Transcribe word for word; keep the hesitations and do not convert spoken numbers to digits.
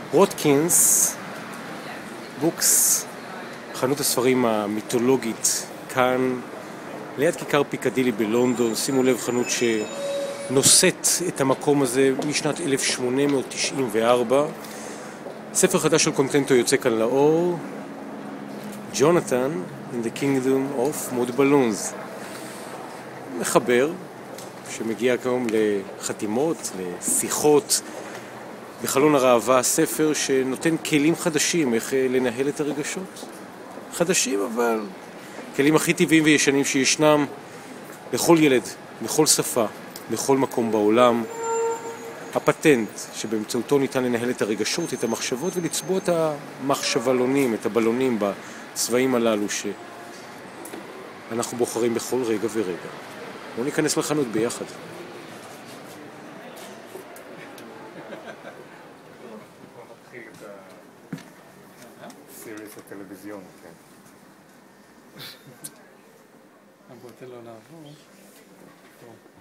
רוטקינס בוקס, חנות הספרים המיתולוגית כאן ליד כיכר פיקדילי בלונדון. שימו לב, חנות שנושאת את המקום הזה משנת אלף שמונה מאות תשעים וארבע. ספר חדש של קונטנטו יוצא כאן לאור, ג'ונתן in the Kingdom of Mud Balloons. מחבר שמגיע כיום לחתימות, לשיחות בחלון הראווה, ספר שנותן כלים חדשים איך לנהל את הרגשות. חדשים, אבל כלים הכי טבעיים וישנים שישנם לכל ילד, בכל שפה, בכל מקום בעולם. הפטנט שבאמצעותו ניתן לנהל את הרגשות, את המחשבות ולצבוע את המחשבלונים, את הבלונים בצבעים הללו שאנחנו בוחרים בכל רגע ורגע. בואו ניכנס לחנות ביחד. סיריס הטלוויזיון, כן. אבל תן לו לעבור.